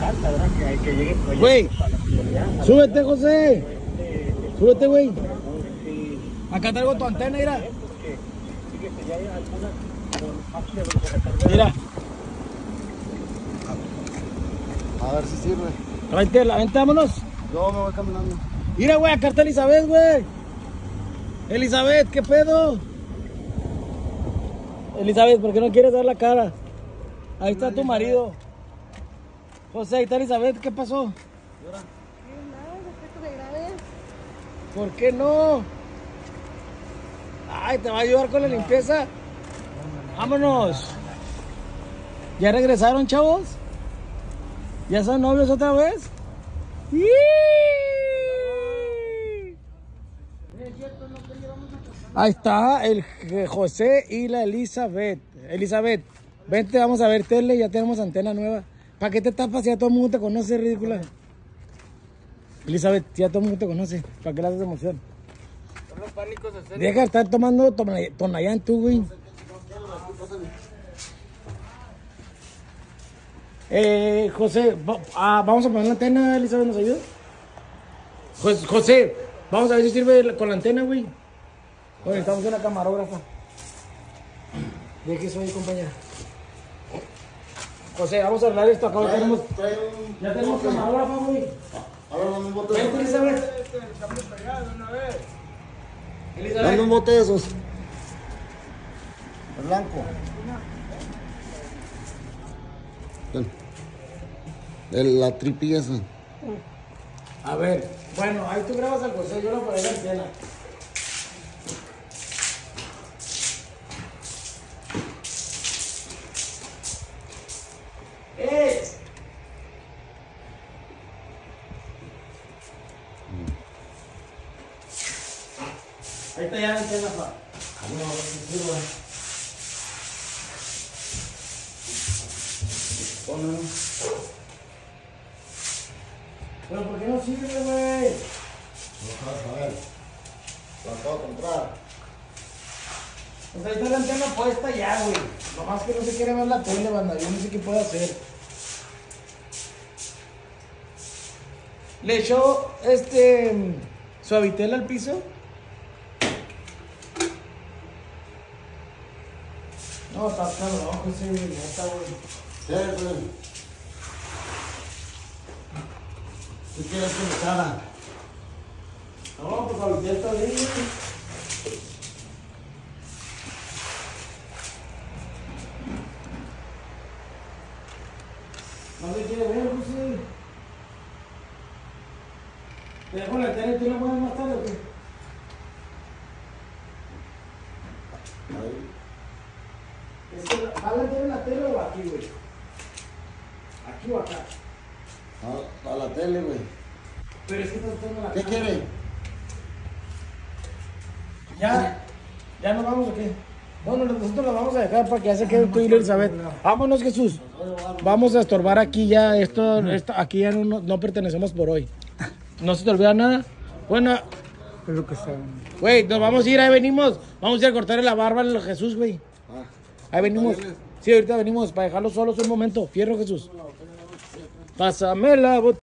falta, ¿verdad? Que llegue proyectos Güey, para la comunidad. súbete, José. Súbete, güey. Acá traigo tu antena, mira. Mira. A ver si sirve. Vente, vámonos. Yo me voy caminando. Mira, güey, acá está Elizabeth, güey. Elizabeth, ¿qué pedo? Elizabeth, ¿por qué no quieres dar la cara? Ahí está tu marido. José, ahí está Elizabeth, ¿qué pasó? ¿Por qué no? Ay, ¿te va a ayudar con la limpieza? Vámonos. ¿Ya regresaron, chavos? ¿Ya son novios otra vez? ¡Sí! Ahí está el José y la Elizabeth. Elizabeth, vente, vamos a ver tele, ya tenemos antena nueva. ¿Para qué te tapas si ya todo el mundo te conoce, ridícula? Elizabeth, ya todo el mundo te conoce. ¿Para qué le haces emoción? Deja de estar tomando Tonayán tú, güey. José, vamos a poner la antena, Elizabeth, ¿nos ayuda? José, vamos a ver si sirve con la antena, güey. Oye, necesitamos una camarógrafa. Deje eso ahí, compañera. José, vamos a arreglar esto acá. Ya tenemos camarógrafa, güey. Ahora dame un bote Vente, Elizabeth. Dame un bote de esos. El blanco. La tripilla esa. A ver, bueno, ahí tú grabas al José, yo lo pongo en la antena. Ahí está ya la antena, pa. No, sí, bueno. Pero ¿por qué no sirve, güey? A ver. Lo acabo de comprar. Pues ahí está la antena puesta ya, güey. Nomás que no se quiere ver la tele, banda. Yo no sé qué puede hacer. Le echó suavitel al piso. No, está cabrón, ese güey, neta, güey. Sí, güey. ¿Qué quieres que me haga? No, pues suavitel está bien, güey. No se quiere ver, José. ¿Te dejo la tele y tú la mueves más tarde o qué? Es que ¿va la tele en la tele o aquí, güey? ¿Aquí o acá? A la tele, güey. Pero es que estás usando la ¿Qué cámara. quiere? ¿Ya nos vamos o qué? Bueno, nosotros lo vamos a dejar para que ya se quede tú y Elizabeth. Vámonos, Jesús. Vamos a estorbar aquí ya. Esto aquí ya no pertenecemos por hoy. ¿No se te olvida nada? Bueno, Es lo que está. güey, nos vamos a ir, ahí venimos. Vamos a ir a cortarle la barba a Jesús, güey. Ahí venimos. Sí, ahorita venimos para dejarlo solos un momento. Fierro, Jesús. Pásame la botella.